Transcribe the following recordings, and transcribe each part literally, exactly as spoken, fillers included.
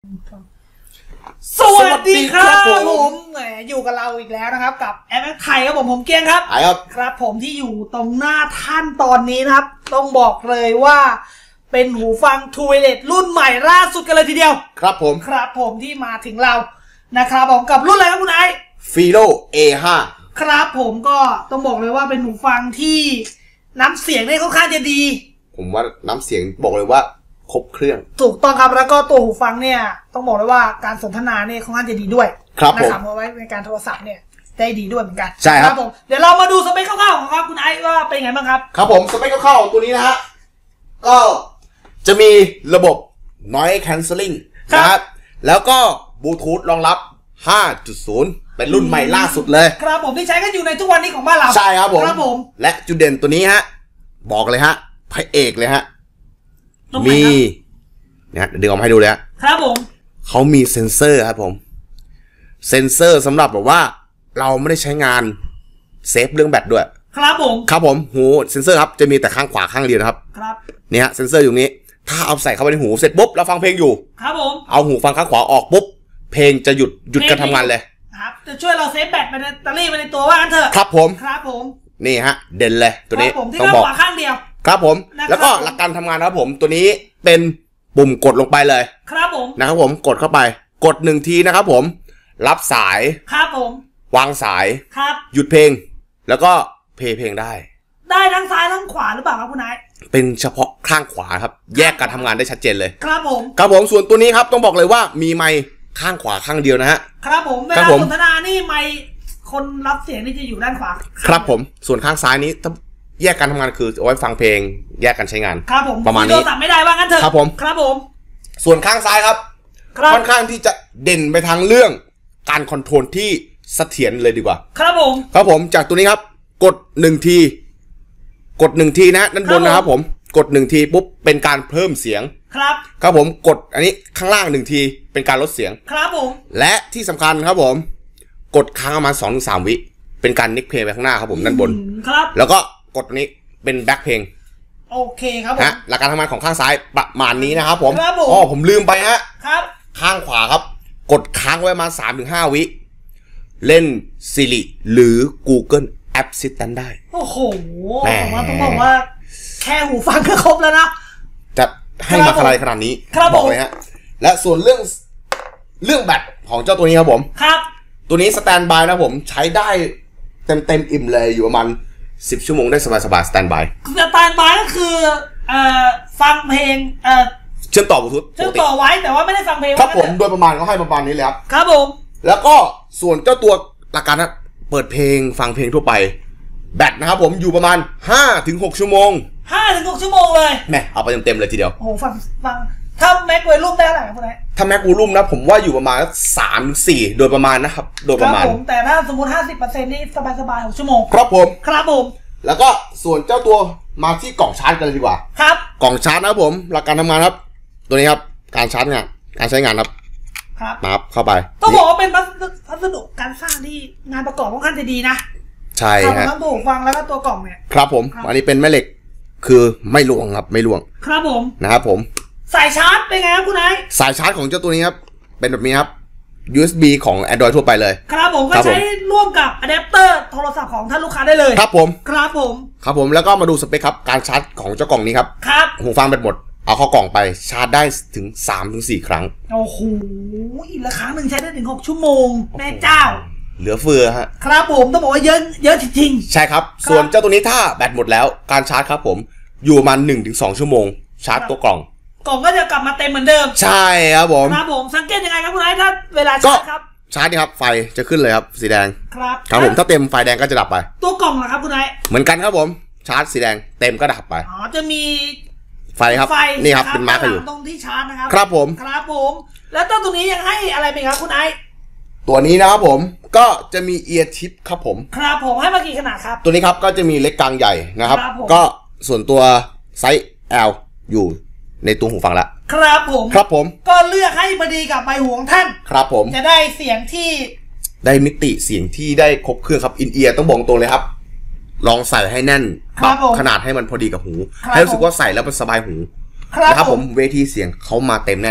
สวัสดีครับผมแหมอยู่กับเราอีกแล้วนะครับกับแอปไทยครับผมผมเกียงครับครับครับผมที่อยู่ตรงหน้าท่านตอนนี้นะครับต้องบอกเลยว่าเป็นหูฟัง True Wireless รุ่นใหม่ล่าสุดกันเลยทีเดียวครับผมครับผมที่มาถึงเรานะครับผมกับรุ่นอะไรครับคุณไอฟีโล เอ ห้าครับผมก็ต้องบอกเลยว่าเป็นหูฟังที่น้ำเสียงเนี่ยค่อนข้างจะดีผมว่าน้ำเสียงบอกเลยว่าครบเครื่องถูกต้องครับแล้วก็ตัวหูฟังเนี่ยต้องบอกเลยว่าการสนทนาเนี่ยค่อนข้างจะดีด้วยครับผมนะครับเอาไว้ในการโทรศัพท์เนี่ยได้ดีด้วยเหมือนกันใช่ครับผมเดี๋ยวเรามาดูสเปคคร่าวๆของครับคุณไอซ์ว่าเป็นไงบ้างครับครับผมสเปคคร่าวๆของตัวนี้นะฮะก็จะมีระบบ noise cancelling นะครับแล้วก็บลูทูธรองรับ ห้าจุดศูนย์ เป็นรุ่นใหม่ล่าสุดเลยครับผมที่ใช้กันอยู่ในทุกวันนี้ของบ้านเราใช่ครับผมครับผมและจุดเด่นตัวนี้ฮะบอกเลยฮะพระเอกเลยฮะมีเนี่ยดึงออกมาให้ดูเลยครับผมเขามีเซ็นเซอร์ครับผมเซ็นเซอร์สำหรับแบบว่าเราไม่ได้ใช้งานเซฟเรื่องแบตด้วยครับผมครับผมหูเซ็นเซอร์ครับจะมีแต่ข้างขวาข้างเดียวนะครับครับเนี่ยเซ็นเซอร์อยู่นี้ถ้าเอาใส่เข้าไปในหูเสร็จปุ๊บเราฟังเพลงอยู่ครับผมเอาหูฟังข้างขวาออกปุ๊บเพลงจะหยุดหยุดการทำงานเลยครับจะช่วยเราเซฟแบตไปในแบตเตอรี่ไปในตัวว่างั้นเถอะครับผมครับผมนี่ฮะเด่นเลยตัวนี้ต้องบอกข้างขวาข้างเดียวครับผมแล้วก็หลักการทำงานนะครับผมตัวนี้เป็นปุ่มกดลงไปเลยครับผมนะครับผมกดเข้าไปกดหนึ่งทีนะครับผมรับสายครับผมวางสายครับหยุดเพลงแล้วก็เพลย์เพลงได้ได้ทั้งซ้ายทั้งขวาหรือเปล่าครับคุณนายเป็นเฉพาะข้างขวาครับแยกการทำงานได้ชัดเจนเลยครับผมครับผมส่วนตัวนี้ครับต้องบอกเลยว่ามีไมค์ข้างขวาข้างเดียวนะฮะครับผมเวลาสนทนานี่ไมค์คนรับเสียงนี่จะอยู่ด้านขวาครับผมส่วนข้างซ้ายนี้แยกการทำงานคือเอาไว้ฟังเพลงแยกกันใช้งานครับผมประมาณนี้โทรศัพท์ไม่ได้ว่างั้นเถอะครับผมครับผมส่วนข้างซ้ายครับค่อนข้างที่จะเด่นไปทางเรื่องการคอนโทรลที่เสถียรเลยดีกว่าครับผมครับผมจากตัวนี้ครับกดหนึ่งทีกดหนึ่งทีนะด้านบนนะครับผมกดหนึ่งทีปุ๊บเป็นการเพิ่มเสียงครับครับผมกดอันนี้ข้างล่างหนึ่งทีเป็นการลดเสียงครับผมและที่สำคัญครับผมกดค้างประมาณ สองถึงสาม วิเป็นการนิกเพลย์ไปข้างหน้าครับผมด้านบนครับแล้วก็กดตัวนี้เป็นแบ็คเพลงโอเคครับผมหลักการทำงานของข้างซ้ายประมาณนี้นะครับผมครับผมอ๋อผมลืมไปฮะครับข้างขวาครับกดค้างไว้มา สามถึงห้า วิเล่น Siri หรือ Google Assistant ได้โอ้โหผมว่าต้องบอกว่าแค่หูฟังก็ครบแล้วนะจะให้มาอะไรขนาดนี้บอกเลยฮะและส่วนเรื่องเรื่องแบตของเจ้าตัวนี้ครับผมครับตัวนี้สแตนบายนะผมใช้ได้เต็มเต็มอิ่มเลยอยู่ประมาณสิบชั่วโมงได้สบายสบายสแตนบายสแตนบายก็คือเอ่อฟังเพลงเอ่อเชื่อมต่อบลูทูธเชื่อมต่อไว้แต่ว่าไม่ได้ฟังเพลงครับผมโดยประมาณเขาให้ประมาณนี้เลยครับครับผมแล้วก็ส่วนเจ้าตัวหลักการนะเปิดเพลงฟังเพลงทั่วไปแบตนะครับผมอยู่ประมาณ ห้าถึงหก ชั่วโมงห้าถึงหก ชั่วโมงเลยแม่เอาไปเต็มๆเลยทีเดียวโอ้โหฟังฟังถ้าแม็กไวรุ่มได้เท่าไหร่ครับคุณนายถ้าแม็กวูลุ่มนะผมว่าอยู่ประมาณ สามถึงสี่ โดยประมาณนะครับโดยประมาณผมแต่ถ้าสมมุติ ห้าสิบเปอร์เซ็นต์ นี่สบายๆหกชั่วโมงครับผมครับผมแล้วก็ส่วนเจ้าตัวมาที่กล่องชาร์จกันเลยดีกว่าครับกล่องชาร์จนะครับผมหลักการทำงานครับตัวนี้ครับการชาร์จงานการใช้งานครับครับมาเข้าไปต้องบอกว่าเป็นพัสดุการสร้างที่งานประกอบค่อนข้างจะดีนะใช่ฮะทั้งตัวหูฟังแล้วก็ตัวกล่องเนี่ยครับผมอันนี้เป็นแม่เหล็กคือไม่ร่วงครับไม่ร่วงครับผมนะครับผมสายชาร์จเป็นไงครับคุณนายสายชาร์จของเจ้าตัวนี้ครับเป็นแบบนี้ครับ ยู เอส บี ของ Android ทั่วไปเลยครับผมก็ใช้ร่วมกับอะแดปเตอร์โทรศัพท์ของท่านลูกค้าได้เลยครับผมครับผมครับผมแล้วก็มาดูสเปคครับการชาร์จของเจ้ากล่องนี้ครับครับหูฟังแบตหมดเอาเข้ากล่องไปชาร์จได้ถึง สามถึงสี่ ครั้งโอ้โหละครั้งหนึ่งใช้ได้ถึงหกชั่วโมงแม่เจ้าเหลือเฟือฮะครับผมต้องบอกว่าเยอะเยอะจริงๆใช่ครับส่วนเจ้าตัวนี้ถ้าแบตหมดแล้วการชาร์จครับผมอยู่ประมาณ หนึ่งถึงสอง ชั่วโมงชาร์จตัวกล่องกล่องก็จะกลับมาเต็มเหมือนเดิมใช่ครับผมครับผมสังเกตยังไงครับคุณไอ้ถ้าเวลาชาร์จครับชาร์จนี่ครับไฟจะขึ้นเลยครับสีแดงครับครับผมถ้าเต็มไฟแดงก็จะดับไปตัวกล่องล่ะครับคุณไอ้เหมือนกันครับผมชาร์จสีแดงเต็มก็ดับไปอ๋อจะมีไฟครับนี่ครับเป็นมาร์กอยู่ตรงที่ชาร์จนะครับครับผมครับผมแล้วตัวนี้ยังให้อะไรไหมครับคุณไอ้ตัวนี้นะครับผมก็จะมีเอียร์ทิปครับผมครับผมให้มากี่ขนาดครับตัวนี้ครับก็จะมีเล็กกลางใหญ่นะครับก็ส่วนตัวไซส์ แอล อยู่ในตัวหูฟังละครับผมครับผมก็เลือกให้พอดีกับใบหูของท่านครับผมจะได้เสียงที่ได้มิติเสียงที่ได้ครบเครื่องครับอินเอียร์ต้องบอกตรงเลยครับลองใส่ให้แน่นปรับขนาดให้มันพอดีกับหูให้รู้สึกว่าใส่แล้วมันสบายหูนะครับผมเวทีเสียงเขามาเต็มแน่นอน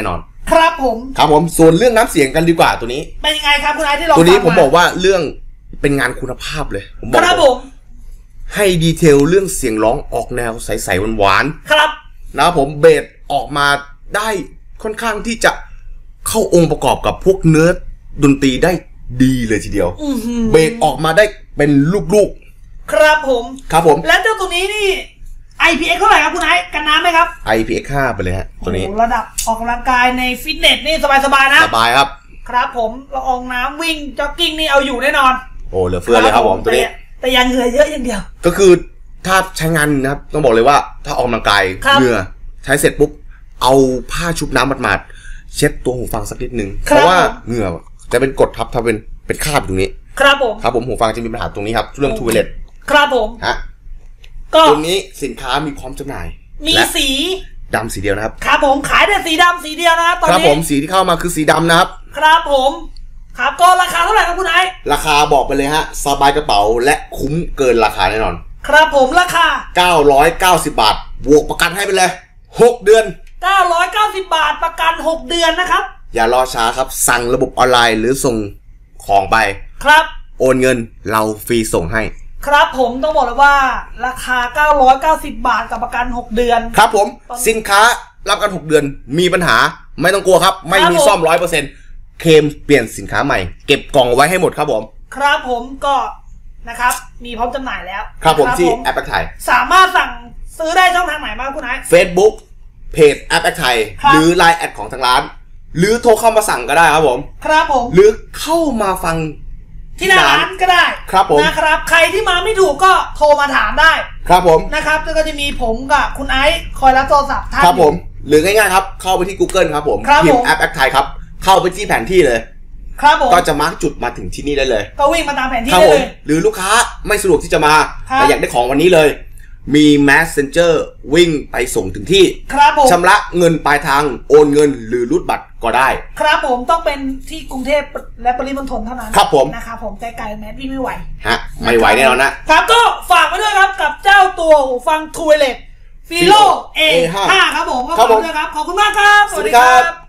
ครับผมครับผมส่วนเรื่องน้ำเสียงกันดีกว่าตัวนี้เป็นยังไงครับคุณไอที่เราตัวนี้ผมบอกว่าเรื่องเป็นงานคุณภาพเลยผมบอกครับผมให้ดีเทลเรื่องเสียงร้องออกแนวใสๆหวานๆครับนะครับผมเบสออกมาได้ค่อนข้างที่จะเข้าองค์ประกอบกับพวกเนื้อดนตรีได้ดีเลยทีเดียวเบสออกมาได้เป็นลูกๆครับผมครับผมแล้วเจ้าตัวนี้นี่ ไอ พี เอ็กซ์ เท่าไหร่ครับคุณไอกันน้ำไหมครับไอ พี เอ็กซ์ ห้าไปเลยฮะตัวนี้ระดับออกกำลังกายในฟิตเนสนี่สบายๆนะสบายครับครับผมละอองน้ำวิ่งจ็อกกิ้งนี่เอาอยู่แน่นอนโอ้เหลือเฟือเลยครับผมตัวนี้แต่ยังเหงื่อเยอะอย่างเดียวก็คือถ้าใช้งานนะครับต้องบอกเลยว่าถ้าออกกำลังกายเหงื่อใช้เสร็จปุ๊บเอาผ้าชุบน้ำหมาดๆเช็ดตัวหูฟังสักนิดนึงเพราะว่าเหงื่อจะเป็นกรดทับทำเป็นเป็นคราบตรงนี้ครับผมครับผมหูฟังจะมีปัญหาตรงนี้ครับเรื่องทูเวเลตครับผมฮะก็ตรงนี้สินค้ามีพร้อมจำหน่ายมีสีดำสีเดียวนะครับครับผมขายแต่สีดำสีเดียวนะครับตอนนี้ครับผมสีที่เข้ามาคือสีดำนะครับครับผมครับก็ราคาเท่าไหร่ครับคุณไอราคาบอกไปเลยฮะสบายกระเป๋าและคุ้มเกินราคาแน่นอนครับผมราคาเก้าร้อยเก้าสิบบาทบวกประกันให้ไปเลยหกเดือนเก้าร้อยเก้าสิบบาทประกันหกเดือนนะครับอย่ารอช้าครับสั่งระบบออนไลน์หรือส่งของไปครับโอนเงินเราฟรีส่งให้ครับผมต้องบอกเลยว่าราคาเก้าร้อยเก้าสิบบาทกับประกันหกเดือนครับผมสินค้ารับกันหกเดือนมีปัญหาไม่ต้องกลัวครับไม่มีซ่อม ร้อยเปอร์เซ็นต์ เคลมเปลี่ยนสินค้าใหม่เก็บกล่องไว้ให้หมดครับผมครับผมก็นะครับมีพร้อมจำหน่ายแล้วครับผมที่แอปแอคไทยสามารถสั่งซื้อได้ช่องทางไหนบ้างคุณไอซ์ Facebook เพจแอปแอคไทยหรือ ไลน์ แอดของทางร้านหรือโทรเข้ามาสั่งก็ได้ครับผมครับผมหรือเข้ามาฟังที่หน้าร้านก็ได้ครับผมนะครับใครที่มาไม่ถูกก็โทรมาถามได้ครับผมนะครับแล้วก็จะมีผมกับคุณไอซ์คอยรับโทรศัพท์ท่านครับผมหรือง่ายๆครับเข้าไปที่ Google ครับผมพิมพ์แอปแอคไทยครับเข้าไปที่แผนที่เลยครับผมก็จะมาร์กจุดมาถึงที่นี่ได้เลยก็วิ่งมาตามแผนที่ได้เลยหรือลูกค้าไม่สะดวกที่จะมาแต่อยากได้ของวันนี้เลยมี Messenger วิ่งไปส่งถึงที่ครับผมชำระเงินปลายทางโอนเงินหรือรูดบัตรก็ได้ครับผมต้องเป็นที่กรุงเทพและปริมณฑลเท่านั้นครับผมนะครับผมใจไกลแม้พี่ไม่ไหวฮะไม่ไหวแน่นอนนะครับก็ฝากไว้ด้วยครับกับเจ้าตัวหูฟังทูเวเลตฟิโล เอ ห้า ครับผมก็ฝากด้วยครับขอบคุณมากครับสวัสดีครับ